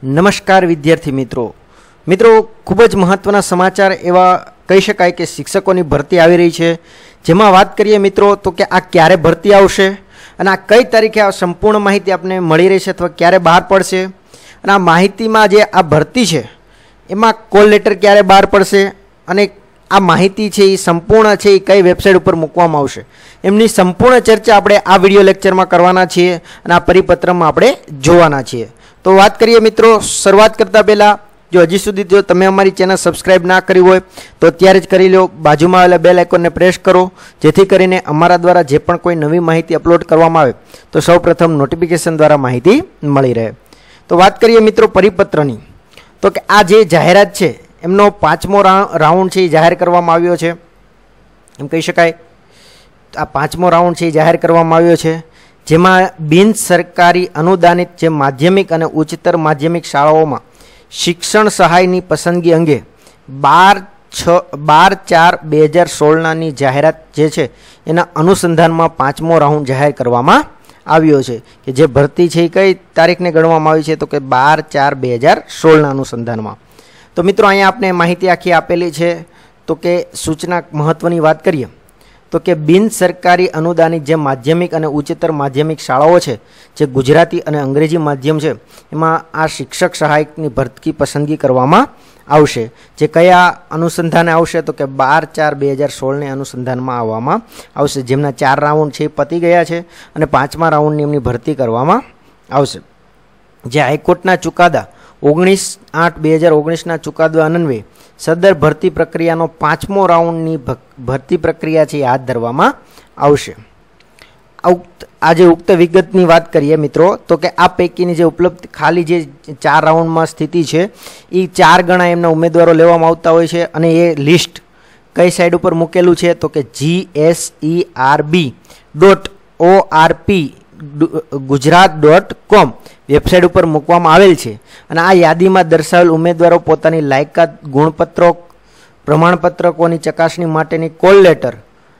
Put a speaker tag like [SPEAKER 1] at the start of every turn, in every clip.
[SPEAKER 1] नमस्कार विद्यार्थी मित्रों खूब ज महत्वना समाचार एवा कही शकाय कि शिक्षकों की भरती आ रही है। जेमां बात करिए मित्रों तो कि आ क्यारे भरती आवशे अने आ कई तारीखे आ संपूर्ण माहिती आपने मळी रहेशे अथवा क्यारे बहार पड़शे अने आ माहितीमां जे आ भरती है एमां कॉल लेटर क्यारे बहार पड़शे अने आ माहिती है ये संपूर्ण है कई वेबसाइट पर मूकवामां आवशे एमनी संपूर्ण चर्चा आपणे आ विडियो लेक्चर में करवाना छीए अने आ परिपत्र में आपणे जोवाना छीए। तो बात करिए मित्रों शुरुआत करता पहला जो हजी सुधी जो तमे अमारी चेनल सब्सक्राइब ना करी होय तो त्यारे ज करी लो, बाजुमां आवेला बेल आइकन ने प्रेस करो जेथी करीने अमारा द्वारा जे पण कोई नवी माहिती अपलोड करवामां आवे तो सौ प्रथम नोटिफिकेशन द्वारा माहिती मळी रहे। तो बात करिए मित्रों परिपत्रनी तो कि आ जे जाहेरात छे एमनो 5मो राउंड छे जाहेर करवामां आव्यो छे एम कही शकाय। आ 5मो राउंड छे जाहेर करवामां आव्यो छे जेमां बिन सरकारी अनुदानित जे माध्यमिक अने उच्चतर माध्यमिक शाळाओमां शिक्षण सहायनी पसंदगी अंगे 12/4/2016 जाहेरात जे छे एना अनुसंधानमां 5मो राउंड जाहेर करवामां आव्यो छे कि जे भरती छे कई तारीखने गणवामां आवी छे तो कि 12/4/2016 अनुसंधानमां। तो मित्रों अहींया आपने माहिती आखी आपेली छे। तो कि सूचना महत्वनी बात करिए तो कि बिन सरकारी अनुदानित जे माध्यमिक अने उच्चतर माध्यमिक शाळाओ छे जे गुजराती अने अंग्रेजी माध्यम छे एमां आ शिक्षक सहायकनी भरती पसंदगी करवामां आवशे। जे कया अनुसंधाने आवशे तो कि 12/4/2016 ने अनुसंधानमां आववामां आवशे जेमना 4 राउंड छे पती गया छे अने 5मा राउंडनी एमनी भरती करवामां आवशे। जे हाईकोर्टना चुकादा 19/8/2019 चुकादा अन्वये सदर भरती प्रक्रियानो 5मो राउंडनी भरती प्रक्रिया छे हाथ धरवामां आवशे। आजे उक्त विगतनी बात करिए मित्रों तो कि आ पैकीनी जे उपलब्ध खाली जे 4 राउंडमां स्थिति छे ई 4 गणा एमना उमेदवारो लेवामां आवता होय छे अने ए लिस्ट कई साइड पर मूकेलुं छे तो कि GSERB.ORP gujarat.com वेबसाइट पर मूकवामां आवेल छे अने आ यादीमां दर्शावेल उमेदवारो पोतानी लायकात गुणपत्रो प्रमाणपत्रकोनी चकासणी माटेनी कॉल लेटर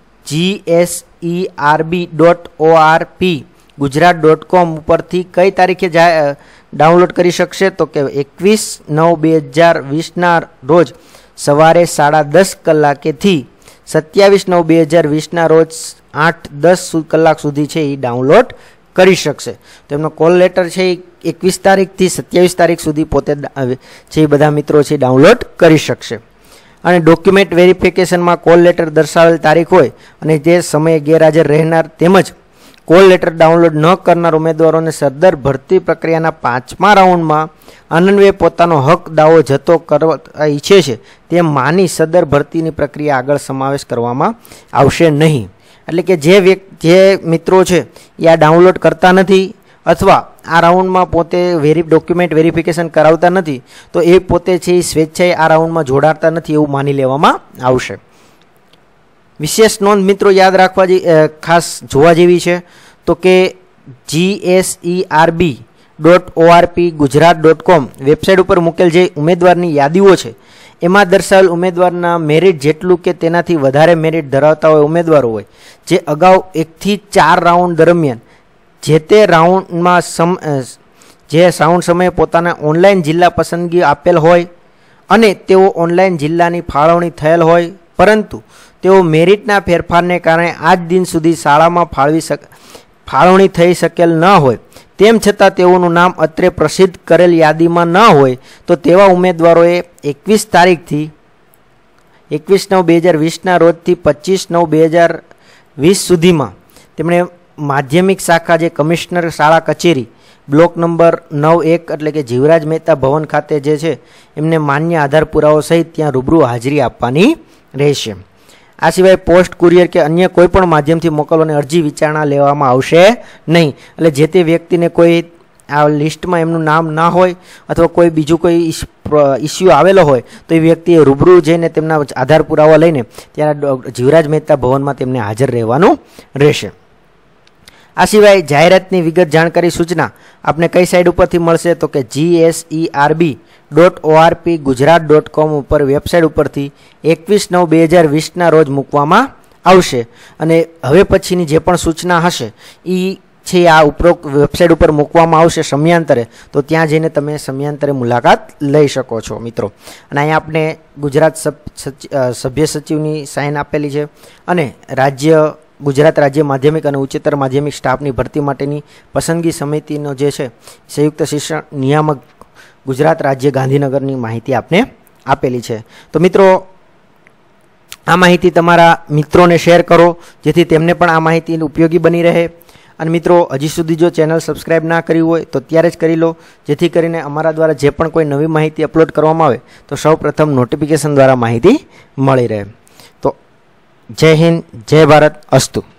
[SPEAKER 1] GSERB.ORP gujarat.com परथी कई तारीखे डाउनलॉड करी शकशे तो कि 21/9/2020 ना रोज सवारे 10:30 कलाके थी 27/9/2020 ना रोज 8-10 कलाक सुधी छे ई डाउनलॉड करी शकशे। तो एमनो कॉल लेटर छे 21 तारीख थी 27 तारीख सुधी पोते छे बधा मित्रों छे डाउनलॉड करी शकशे। अने डॉक्यूमेंट वेरिफिकेशन में कॉल लेटर दर्शावेल तारीख होय अने जे समय गैरहाजर रहनार तेमज कॉल लेटर डाउनलॉड न करनार उमेदवारोने सदर भरती प्रक्रियाना 5मा राउंड में अन्वये पोतानो हक दावो जतो करवा इच्छे छे ते मानी सदर भरतीनी प्रक्रिया आगळ समावेश करवामां आवशे नहीं। एटले के जे मित्रों छे या डाउनलॉड करता नथी अथवा आ राउंड में पोते डॉक्यूमेंट वेरिफिकेशन करावता नथी तो ए पोते छे स्वेच्छाए आ राउंड में जोड़ाता नथी एवुं मानी लेवामां आवशे। विशेष नोंध मित्रों याद राखवा खास जोवा जेवी छे तो कि GSERB.ORP gujarat.com वेबसाइट पर मूकेल जे उमेदवारनी यादीओ छे एमां दर्शावेल उमेदवारना मेरिट जेटलुं के तेनाथी वधारे मेरिट धरावता होय उमेदवारो होय जे अगाऊ 1 થી 4 राउंड दरमियान जेते राउंड में जे राउंड समय पोताना ऑनलाइन जिल्ला पसंदगी आपेल होय अने तेओ ऑनलाइन जिल्लानी फाळवणी थयेल होय परंतु तेओ मेरिटना फेरफारने कारणे आज दिन सुधी शाळामां फाळवणी थई शकेल न होय तेम छतां तेओनुं नाम अत्रे प्रसिद्ध करेल यादीमां न होय तो तेवा उमेदवारोए 21 तारीख थी 21/9/2020 ना रोज थी 25/9/2020 सुधीमां तेमणे माध्यमिक शाखा जे कमिश्नर शाळा कचेरी ब्लॉक नंबर 9-1 एटले के जीवराज मेहता भवन खाते जे छे एमने मान्य आधार पुरावो सहित त्यां रूबरू हाजरी आपवानी रहेशे। आ सिवाय पोस्ट कुरियर के अन्य कोईपण माध्यमथी मोकलवानी अरजी विचारणा लेवामां आवशे नहीं। एटले जे ते व्यक्तिने कोई आ लिस्टमां एमनुं नाम ना होय अथवा कोई बीजुं कोई इश्यू आवेलो होय तो ए व्यक्तिए रूबरू जईने तेमना आधार पुरावा लईने त्यां जीवराज मेहता भवनमां तेमने हाजर रहेवानुं रहेशे। आ सिवाय जाहेरातनी विगत जानकारी सूचना आपने कई साइड उपरथी मळशे तो कि GSERB.ORP gujarat.com पर वेबसाइट उपरथी 21/9/2020 ना रोज मूकवामां आवशे। अने हवे पछीनी जे पण सूचना हशे ई છે આ ઉપરોક્ત વેબસાઇટ ઉપર મૂકવામાં આવશે સમયાંતરે, તો ત્યાં જઈને તમે સમયાંતરે મુલાકાત લઈ શકો છો મિત્રો. અને અહીંયા આપણે ગુજરાત સભ્ય સચિવની સાઇન આપેલી છે અને ગુજરાત રાજ્ય માધ્યમિક અને ઉચ્ચતર માધ્યમિક સ્ટાફની ભરતી માટેની પસંદગી સમિતિનો જે છે સંયુક્ત શિક્ષણ નિયામક ગુજરાત રાજ્ય ગાંધીનગરની માહિતી આપને આપેલી છે. તો મિત્રો આ માહિતી તમારા મિત્રોને શેર કરો જેથી તેમને પણ આ માહિતી ઉપયોગી બની રહે. અને મિત્રો હજી સુધી જો ચેનલ સબસ્ક્રાઈબ ના કરી હોય તો ત્યારે જ કરી લો, જેથી કરીને અમારા દ્વારા જે પણ કોઈ નવી માહિતી અપલોડ કરવામાં આવે તો સૌ પ્રથમ નોટિફિકેશન દ્વારા માહિતી મળી રહે. તો જય હિન્દ, જય ભારત, અસ્તુ.